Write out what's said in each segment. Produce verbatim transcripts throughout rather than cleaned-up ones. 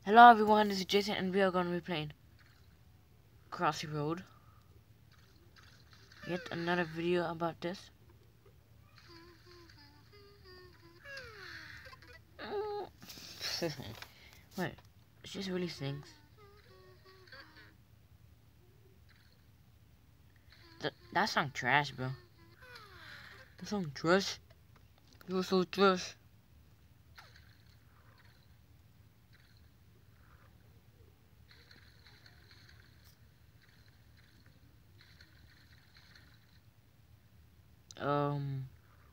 Hello everyone, this is Jason and we are going to be playing Crossy Road. Yet another video about this. Wait, she just really sings. Th that song trash, bro. That song trash. You're so trash. Um...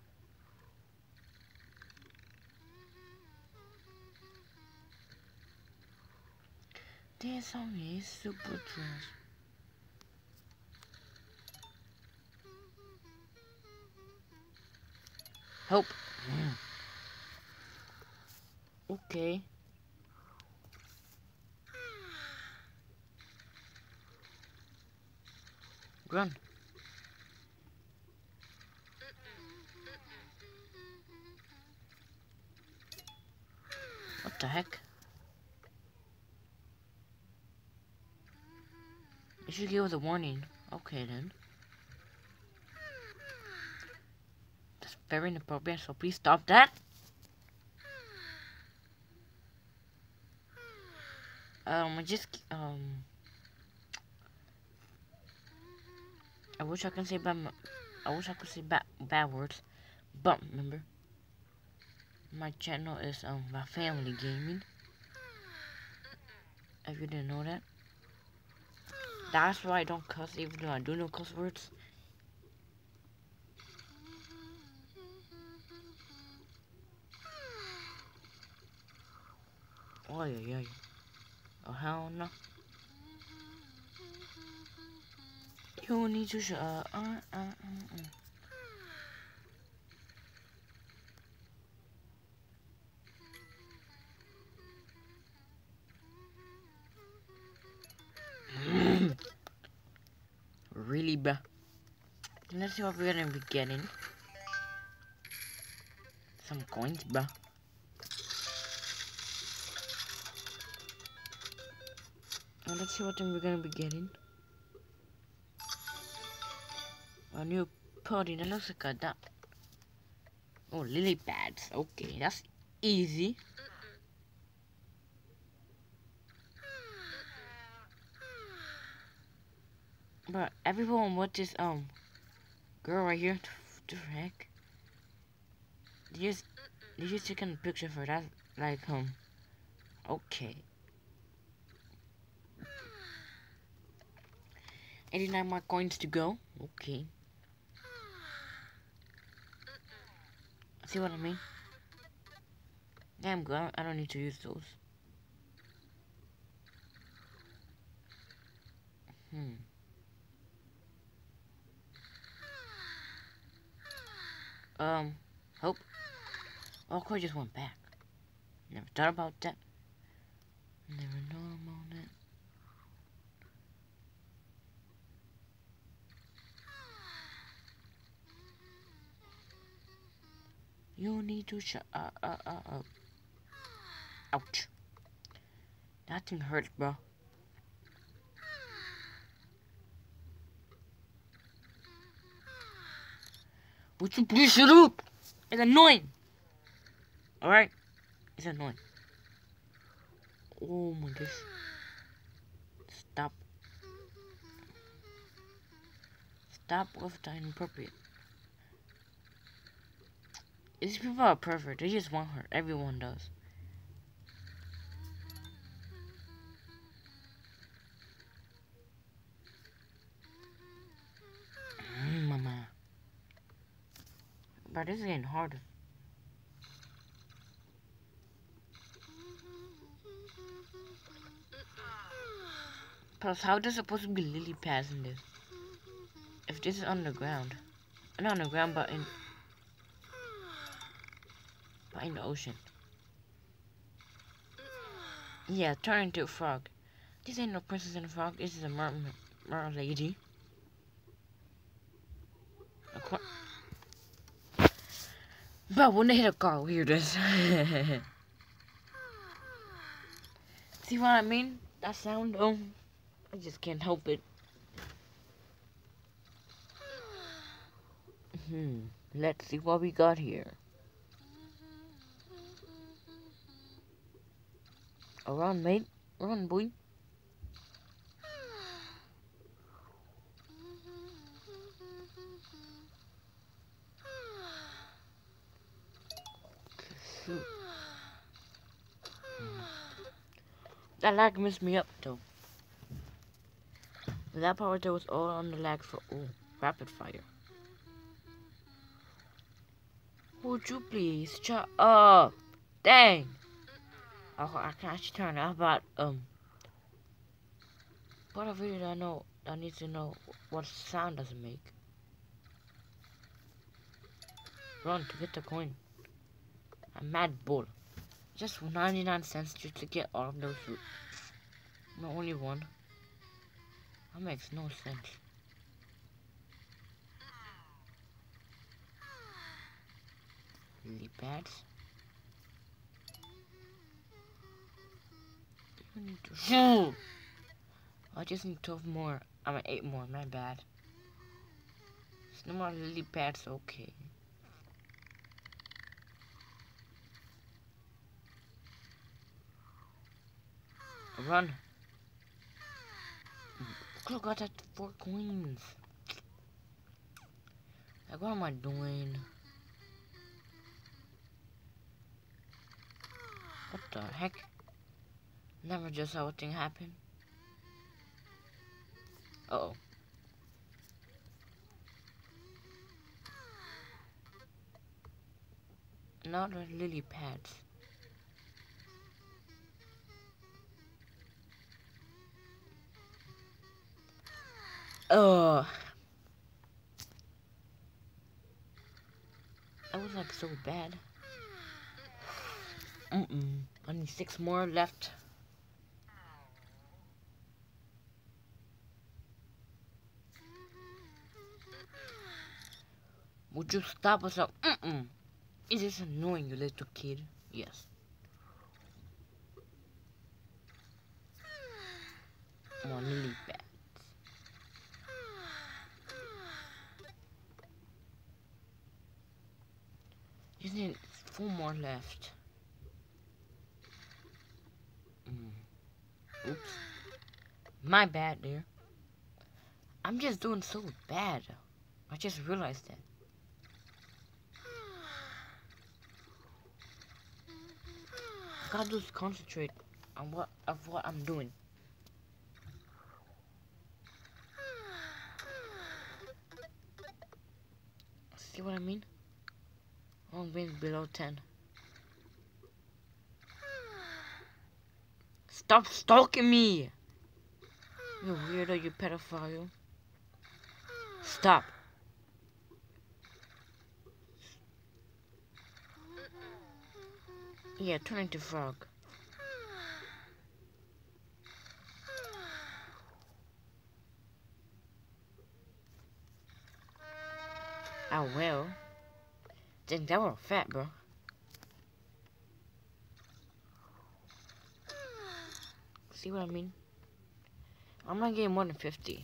This song is super trash. Help. Okay. Run. What the heck? You should give us a warning. Okay then. That's very inappropriate, so please stop that. Um, I just, um... I wish I could say bad, I wish I could say bad, bad words. But remember, my channel is, um, my family gaming. If you didn't know that. That's why I don't cuss, even though I do know cuss words. Oh yeah, yeah. Oh hell no. You need to shut up. Uh, uh, uh, uh. Really, bruh. Let's see what we're gonna be getting. Some coins, bruh. Now let's see what we're gonna be getting. A new party that looks like a dot. Oh, lily pads. Okay, that's easy. But everyone, what this um girl right here? The heck? Did you just did you take a picture for that? Like um, okay. eighty-nine more coins to go. Okay. See what I mean? Yeah, I'm good. I don't need to use those. Hmm. Um, hope. Oh, Corey just went back. Never thought about that. Never know I'm on that. You need to shut uh, uh, uh, uh. Ouch. That thing hurts, bro. Would you please shut up? It's annoying. Alright? It's annoying. Oh my gosh. Stop. Stop with the inappropriate. These people are perfect. They just want her. Everyone does. Mm, mama. But this is getting harder. Plus, how does supposed to be lily pads in this? If this is underground. Not underground, but in... But in the ocean. Yeah, turn into a frog. This ain't no princess and a frog. This is a mer, mer lady. A but when they hit a car, weird is. See what I mean? That sound, um, I just can't help it. Hmm. Let's see what we got here. Oh, run, mate. Run, boy. Shoot. That lag messed me up, though. That power there was all on the lag for, oh, rapid fire. Would you please shut up? Dang. Oh, I can actually turn it. How about, um, what a video that I know, I need to know what sound does it make. Run to get the coin. A mad bull. Just ninety-nine cents just to get all of those fruit. Not only one. That makes no sense. Lily pads. You need to shoot. I just need twelve more. I mean eight more, my bad. It's no more lily pads, okay. Run. Look, I got that four coins. Like, what am I doing? What the heck? Never just saw a thing happen. Uh oh. Not the lily pads. Ugh. That was like so bad. Mm-mm. Only six more left. Would you stop us up? Mm-mm. Is this annoying, you little kid? Yes. More lily pads. Just need four more left. Mm. Oops. My bad, dear. I'm just doing so bad. I just realized that. I gotta just concentrate on what of what I'm doing. See what I mean? One wins below ten. Stop stalking me! You weirdo, you pedophile. Stop. Yeah, turn into frog. I will. Dang, that was fat, bro. See what I mean? I'm not getting more than fifty.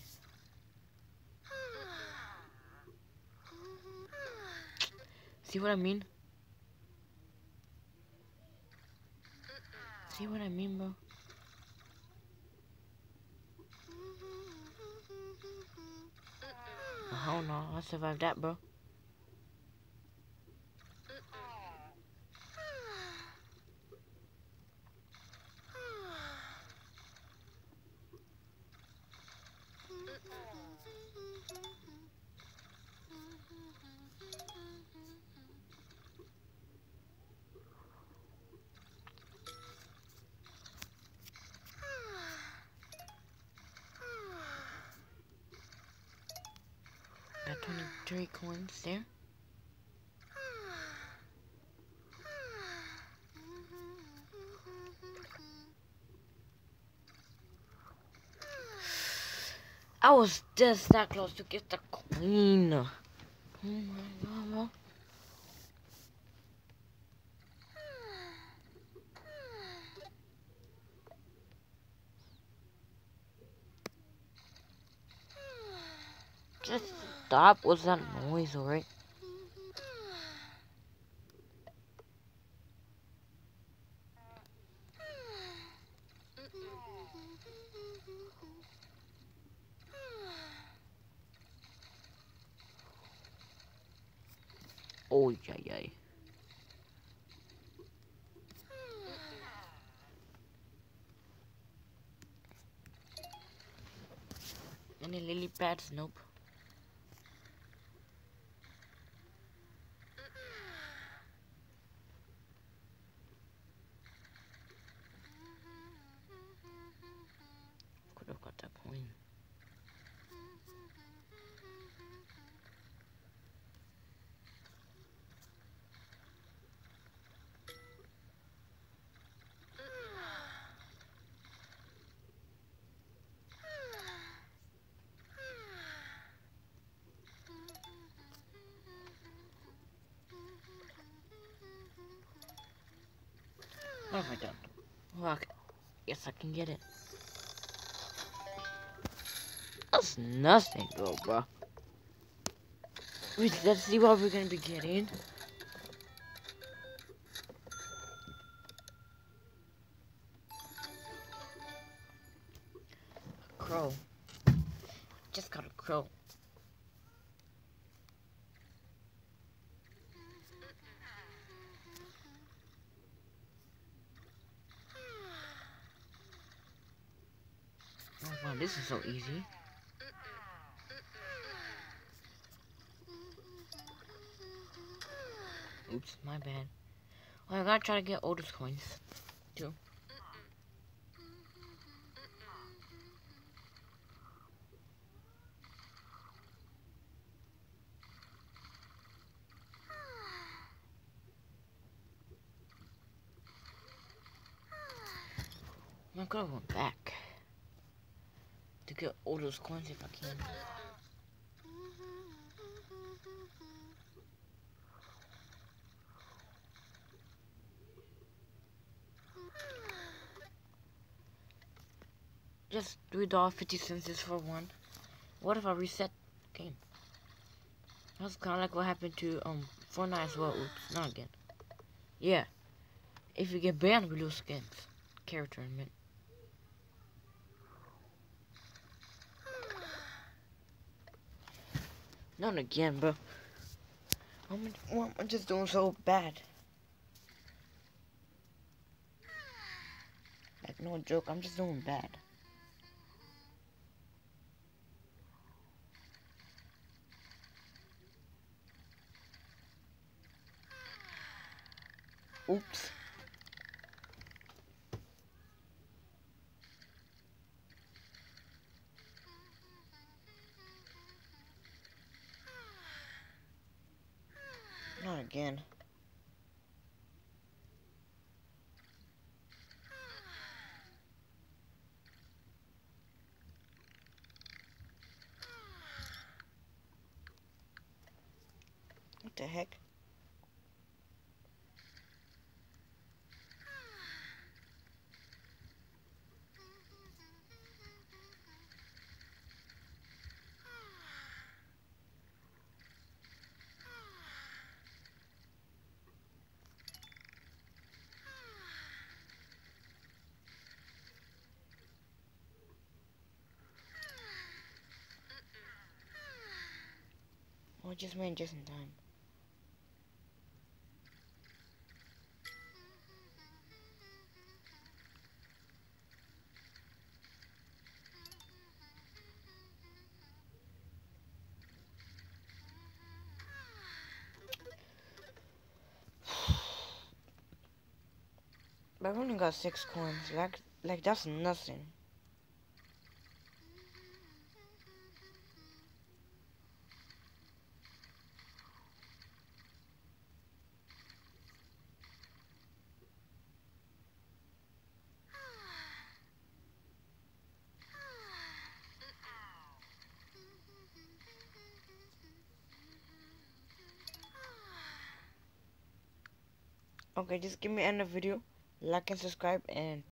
See what I mean? See what I mean, bro? Oh no, I survived that, bro. Got twenty-three coins there. I was just that close to get the queen. Oh my god, bro. Just stop. What's that noise, alright? Oh, yeah, yeah. Any lily pads? Nope. Could have got that coin. What have I done? Well, okay. Yes, I can get it. That's nothing, though, bro. Wait, let's see what we're gonna be getting. A crow. Just got a crow. Oh wow, this is so easy. Oops, my bad. Well, I gotta try to get Otis coins, too. I'm gonna go back to get all those coins if I can. Just three dollars fifty cents is for one. What if I reset the game? That's kind of like what happened to um Fortnite as well. Oops, not again. Yeah, if you get banned, we lose skins. Character in a minute. Not again, bro. I'm, well, I'm just doing so bad. Like, no joke, I'm just doing bad. Oops. Not again. What the heck? Oh, I just made just in time. But I've only got six coins. Like, like that's nothing. Okay, just give me end the video, like and subscribe, and